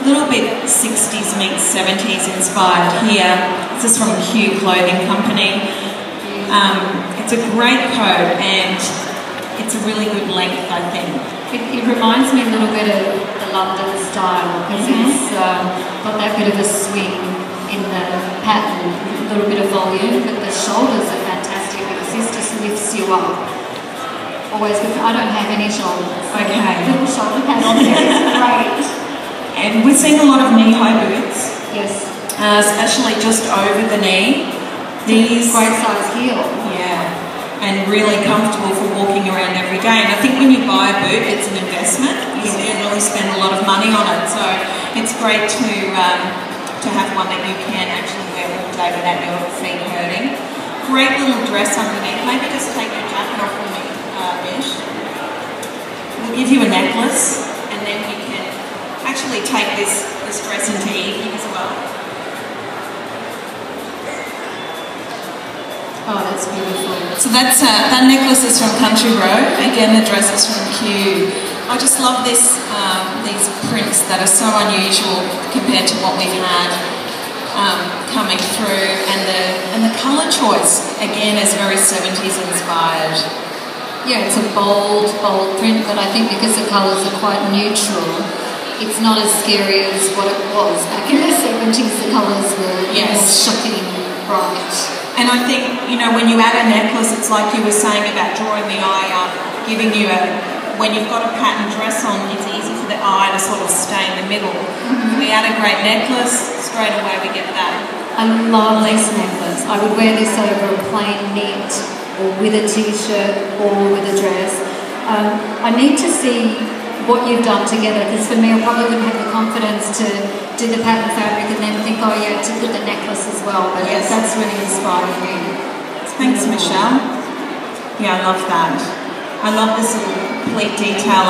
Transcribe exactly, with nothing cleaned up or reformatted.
little bit sixties meets seventies inspired here. This is from Q Clothing Company. Um, it's a great coat and it's a really good length, I think. It, it reminds me a little bit of the London style because mm-hmm. it's um, got that bit of a swing in the pattern, a little bit of volume, but the shoulders are fantastic because this just lifts you up. Always good. I don't have any shoulders. Okay. Little shoulder pad on there is great. And we're seeing a lot of knee-high boots. Yes. Uh, especially just over the knee. These great size heel. Yeah. And really comfortable for walking around every day. And I think when you buy a boot, it's an investment. You yes. really spend a lot of money on it. So it's great to um, to have one that you can actually wear all day without your feet hurting. Great little dress underneath. Maybe just take your jacket off for me. We'll give you a necklace and then you can actually take this, this dress into evening as well. Oh, that's beautiful. So that's uh, that necklace is from Country Road. Again, the dress is from Q. I just love this um, these prints that are so unusual compared to what we've had um, coming through, and the and the colour choice again is very seventies inspired. Yeah, it's a bold, bold print, but I think because the colours are quite neutral, it's not as scary as what it was. Back in the seventies, the colours were yes. more shocking, bright. And I think, you know, when you add a necklace, it's like you were saying about drawing the eye up, giving you a, when you've got a pattern dress on, it's easy for the eye to sort of stay in the middle. Mm-hmm. We add a great necklace, straight away we get that. I love this necklace. I would wear this over a plain knit, or with a t-shirt, or with a dress. Um, I need to see what you've done together, because for me I probably wouldn't have the confidence to do the pattern fabric and then think, oh yeah, to put the necklace as well, but yes. that's really inspiring me. Thanks, Michelle. Yeah, I love that. I love this little pleat detail.